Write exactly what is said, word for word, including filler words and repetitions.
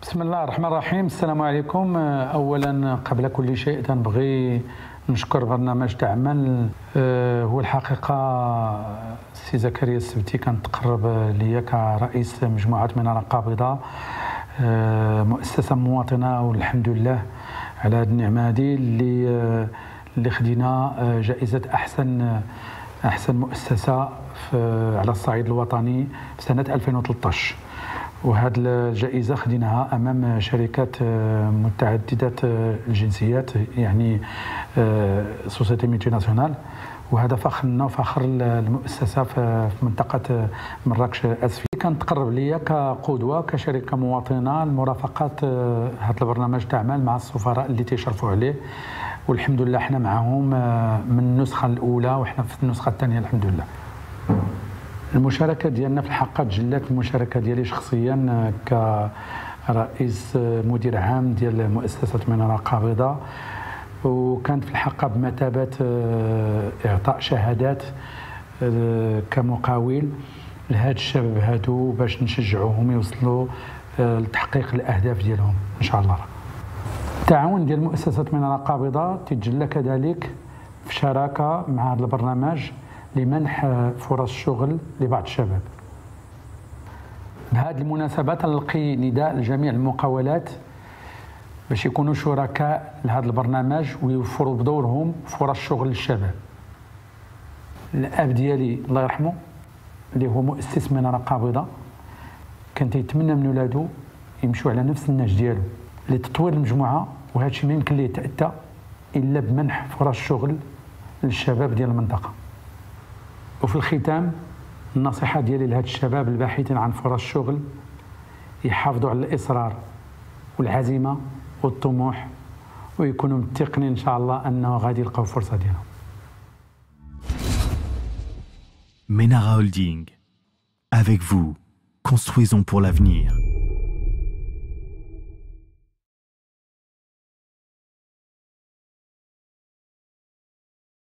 بسم الله الرحمن الرحيم. السلام عليكم. اولا قبل كل شيء تنبغي نشكر برنامج تعمل. هو الحقيقه سي زكريا السبتي كان تقرب ليا كرئيس مجموعه مناره قابضه، مؤسسه مواطنه، والحمد لله على هذه النعمه هذه اللي اللي خدينا جائزه احسن احسن مؤسسه على الصعيد الوطني في سنه ألفين وثلاثطاش. وهذه الجائزة خديناها أمام شركات متعددة الجنسيات، يعني سوسيتي ميتي ناسيونال، وهذا فخر لنا وفخر المؤسسة في منطقة مراكش أسفي. كانت تقرب ليا كقدوة كشركة مواطنة لمرافقة هذا البرنامج تعمل مع السفراء اللي تيشرفوا عليه، والحمد لله احنا معهم من النسخة الأولى وحنا في النسخة الثانية الحمد لله. المشاركه ديالنا في الحقيقه تجلات المشاركه ديالي شخصيا كرئيس مدير عام ديال مؤسسه مناره قابضه، وكانت في الحقيقه بمثابه اعطاء شهادات كمقاول لهاد الشباب هادو باش نشجعوهم يوصلوا لتحقيق الاهداف ديالهم ان شاء الله. التعاون ديال مؤسسه مناره قابضه تتجلى كذلك في شراكه مع هذا البرنامج لمنح فرص شغل لبعض الشباب. بهذه المناسبة تلقي نداء لجميع المقاولات باش يكونوا شركاء لهذا البرنامج ويوفروا بدورهم فرص شغل للشباب. الاب ديالي الله يرحمه اللي هو مؤسس مناره قابضه كان تيتمنى من ولادو يمشوا على نفس النهج ديالو لتطوير المجموعه، وهذا الشيء ما يمكن ليه يتاتى الا بمنح فرص شغل للشباب ديال المنطقه. وفي الختام النصيحة ديالي لهاد الشباب الباحثين عن فرص شغل يحافظوا على الإصرار والعزيمة والطموح، ويكونوا متقنين إن شاء الله أنه غادي يلقاو فرصة ديالهم. Menara Holding. Avec vous, construisons pour l'avenir.